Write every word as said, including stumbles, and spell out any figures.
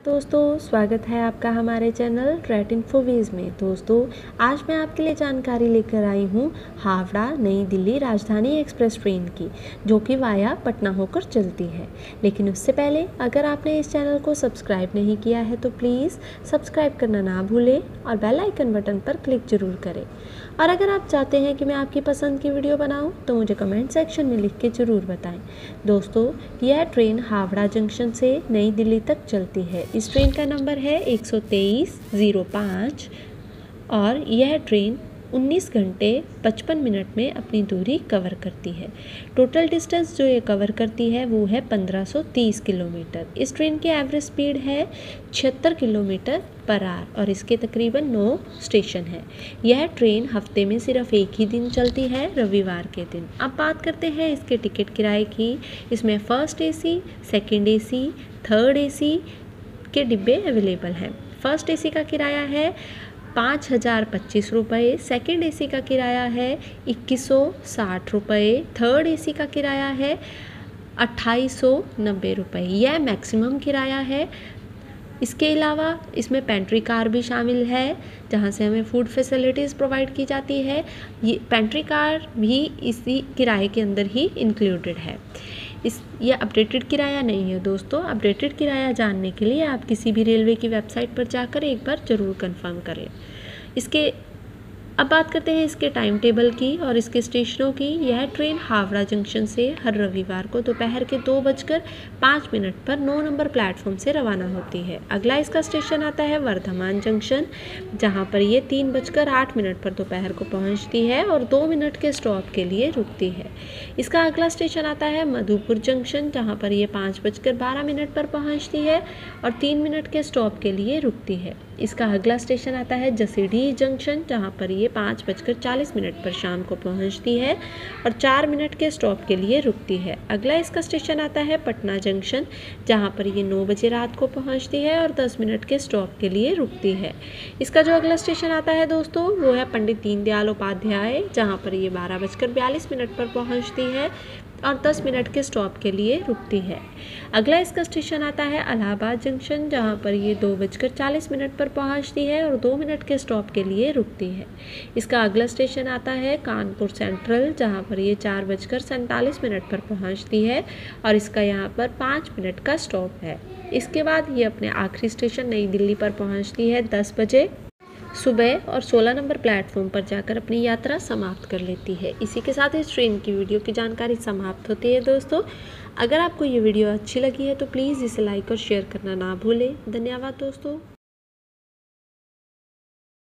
दोस्तों, स्वागत है आपका हमारे चैनल रेट इन्फोवीज में। दोस्तों, आज मैं आपके लिए जानकारी लेकर आई हूँ हावड़ा नई दिल्ली राजधानी एक्सप्रेस ट्रेन की, जो कि वाया पटना होकर चलती है। लेकिन उससे पहले अगर आपने इस चैनल को सब्सक्राइब नहीं किया है तो प्लीज़ सब्सक्राइब करना ना भूलें और बेल आइकन बटन पर क्लिक ज़रूर करें। और अगर आप चाहते हैं कि मैं आपकी पसंद की वीडियो बनाऊँ तो मुझे कमेंट सेक्शन में लिख के ज़रूर बताएँ। दोस्तों, यह ट्रेन हावड़ा जंक्शन से नई दिल्ली तक चलती है। इस ट्रेन का नंबर है एक सौ तेईस ज़ीरो पाँच और यह ट्रेन उन्नीस घंटे पचपन मिनट में अपनी दूरी कवर करती है। टोटल डिस्टेंस जो ये कवर करती है वो है पंद्रह सौ तीस किलोमीटर। इस ट्रेन की एवरेज स्पीड है छिहत्तर किलोमीटर पर आवर और इसके तकरीबन नौ स्टेशन है। यह ट्रेन हफ्ते में सिर्फ एक ही दिन चलती है, रविवार के दिन। अब बात करते हैं इसके टिकट किराए की। इसमें first AC, second AC, third AC के डिब्बे अवेलेबल हैं। फर्स्ट एसी का किराया है पाँच हज़ार पच्चीस रुपये, सेकेंड एसी का किराया है इक्कीस सौ साठ रुपये, थर्ड एसी का किराया है अट्ठाईस सौ नब्बे रुपये। यह मैक्सिमम किराया है। इसके अलावा इसमें पेंट्री कार भी शामिल है, जहां से हमें फूड फैसिलिटीज़ प्रोवाइड की जाती है। ये पेंट्री कार भी इसी किराए के अंदर ही इंक्लूडेड है। इस ये अपडेटेड किराया नहीं है दोस्तों। अपडेटेड किराया जानने के लिए आप किसी भी रेलवे की वेबसाइट पर जाकर एक बार ज़रूर कंफर्म कर लें। इसके अब बात करते हैं इसके टाइम टेबल की और इसके स्टेशनों की। यह ट्रेन हावड़ा जंक्शन से हर रविवार को दोपहर के दो बजकर पाँच मिनट पर नौ नंबर प्लेटफॉर्म से रवाना होती है। अगला इसका स्टेशन आता है वर्धमान जंक्शन, जहां पर ये तीन बजकर आठ मिनट पर दोपहर को पहुंचती है और दो मिनट के स्टॉप के लिए रुकती है। इसका अगला स्टेशन आता है मधुपुर जंक्शन, जहाँ पर ये पाँच बजकर बारह मिनट पर पहुँचती है और तीन मिनट के स्टॉप के लिए रुकती है। इसका अगला स्टेशन आता है जसीडीह जंक्शन, जहाँ पर ये पाँच बजकर चालीस मिनट पर शाम को पहुँचती है और चार मिनट के स्टॉप के लिए रुकती है। अगला इसका स्टेशन आता है पटना जंक्शन, जहाँ पर ये नौ बजे रात को पहुँचती है और दस मिनट के स्टॉप के लिए रुकती है। इसका जो अगला स्टेशन आता है दोस्तों वो है पंडित दीनदयाल उपाध्याय, जहाँ पर ये बारह बजकर बयालीस मिनट पर पहुँचती है और दस मिनट के स्टॉप के लिए रुकती है। अगला इसका स्टेशन आता है इलाहाबाद जंक्शन, जहाँ पर ये दो बजकर चालीस मिनट पर पहुँचती है और दो मिनट के स्टॉप के लिए रुकती है। इसका अगला स्टेशन आता है कानपुर सेंट्रल, जहाँ पर ये चार बजकर सैंतालीस मिनट पर पहुँचती है और इसका यहाँ पर पाँच मिनट का स्टॉप है। इसके बाद ये अपने आखिरी स्टेशन नई दिल्ली पर पहुँचती है दस बजे सुबह और सोलह नंबर प्लेटफॉर्म पर जाकर अपनी यात्रा समाप्त कर लेती है। इसी के साथ इस ट्रेन की वीडियो की जानकारी समाप्त होती है। दोस्तों, अगर आपको ये वीडियो अच्छी लगी है तो प्लीज़ इसे लाइक और शेयर करना ना भूलें। धन्यवाद दोस्तों।